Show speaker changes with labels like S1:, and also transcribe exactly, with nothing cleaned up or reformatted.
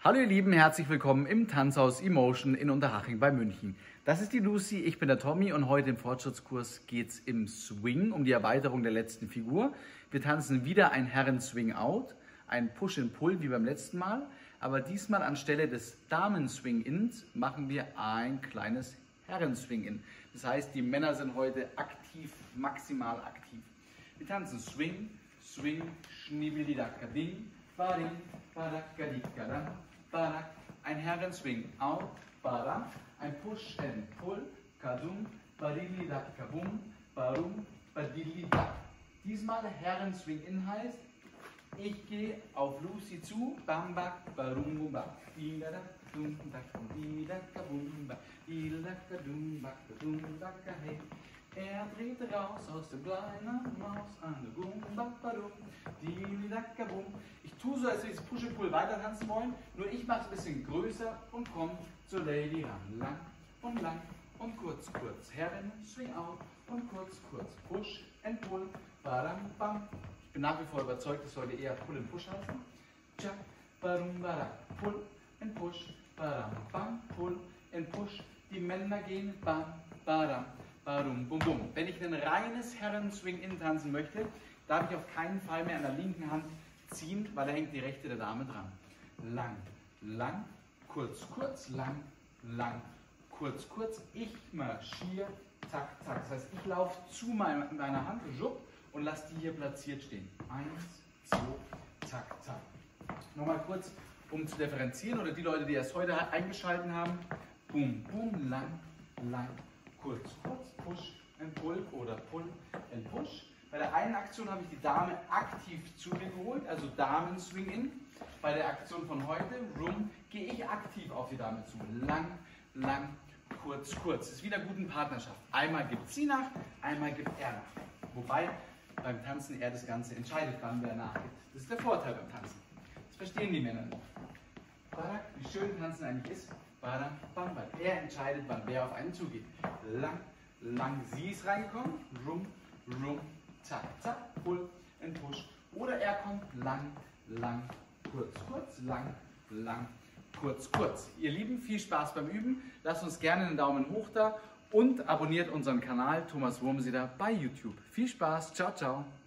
S1: Hallo ihr Lieben, herzlich willkommen im Tanzhaus Emotion in Unterhaching bei München. Das ist die Lucy, ich bin der Tommy und heute im Fortschrittskurs geht es im Swing um die Erweiterung der letzten Figur. Wir tanzen wieder ein Herren-Swing-Out, ein Push-and-Pull wie beim letzten Mal, aber diesmal anstelle des Damen-Swing-Ins machen wir ein kleines Herren-Swing-In. Das heißt, die Männer sind heute aktiv, maximal aktiv. Wir tanzen Swing, Swing, Schnibbeli-Dacka-Ding, Bading, Badakadikada, Badak, ein Herren-Swing, out, Badak, ein Push and Pull, Kadum, Badili-Dakabum, Barum, Badili-Dak. Diesmal Herren-Swing-In heißt, ich gehe auf Lucy zu, Bam, Bak, Barum, Bum, Bak, Dida, Dum, Dakabum, Dida, Kabum, Bak, Dida, Kadum, Bak, Dum, Daka, hey. Er dreht raus aus der kleinen Maus an der Bum, Bappadum, Dili-Daka-Bum. Ich tue so, als wir dieses Push-and-Pull weiter tanzen wollen, nur ich mache es ein bisschen größer und komme zur Lady ran. Lang und lang und kurz, kurz. Herren, Swing out und kurz, kurz. Push and Pull, badam, bam. Ich bin nach wie vor überzeugt, es sollte eher Pull and Push heißen. Tschak, badum, badam, Pull and Push, badam, bam, Pull and Push. Die Männer gehen, bam, badam. Badum, bum, bum. Wenn ich ein reines Herren-Swing-In tanzen möchte, darf ich auf keinen Fall mehr an der linken Hand ziehen, weil da hängt die rechte der Dame dran. Lang, lang, kurz, kurz, lang, lang, kurz, kurz. Ich marschiere, zack, zack. Das heißt, ich laufe zu meiner, meiner Hand, schupp, und lasse die hier platziert stehen. Eins, zwei, zack, zack. Nochmal kurz, um zu differenzieren, oder die Leute, die erst heute eingeschaltet haben. Bum, bum, lang, lang. Kurz, kurz, Push and Pull oder Pull and Push. Bei der einen Aktion habe ich die Dame aktiv zu mir geholt, also Damen-Swing-In. Bei der Aktion von heute, Rum, gehe ich aktiv auf die Dame zu. Lang, lang, kurz, kurz. Das ist wieder gute Partnerschaft. Einmal gibt sie nach, einmal gibt er nach. Wobei beim Tanzen er das Ganze entscheidet, wann wer nachgibt. Das ist der Vorteil beim Tanzen. Das verstehen die Männer nicht. Wie schön Tanzen eigentlich ist. Badam, bam, bam. Er entscheidet, wann wer auf einen zugeht. Lang, lang, sie ist reingekommen. Rum, rum, zack, zack, pull and push. Oder er kommt lang, lang, kurz, kurz, lang, lang, kurz, kurz. Ihr Lieben, viel Spaß beim Üben. Lasst uns gerne einen Daumen hoch da und abonniert unseren Kanal Thomas Wurmsieder bei YouTube. Viel Spaß, ciao, ciao.